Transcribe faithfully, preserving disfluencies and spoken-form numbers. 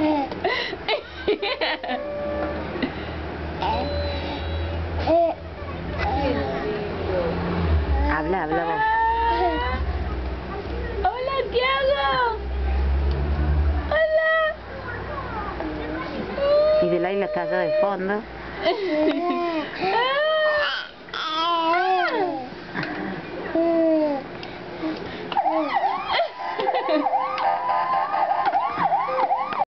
Habla, habla vos. Hola, Tiago. Hola. Y de Laila está allá de fondo.